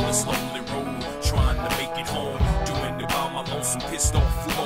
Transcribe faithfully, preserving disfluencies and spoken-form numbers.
this lonely road, trying to make it home, doing it by my lonesome, pissed off fool.